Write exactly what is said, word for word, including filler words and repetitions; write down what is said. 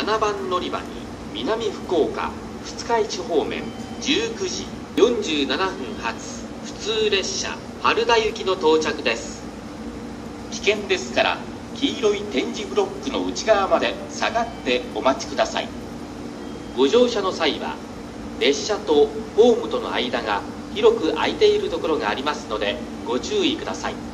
ななばん乗り場に南福岡二日市方面じゅうくじよんじゅうななふん発普通列車原田行きの到着です。危険ですから黄色い点字ブロックの内側まで下がってお待ちください。ご乗車の際は列車とホームとの間が広く空いているところがありますのでご注意ください。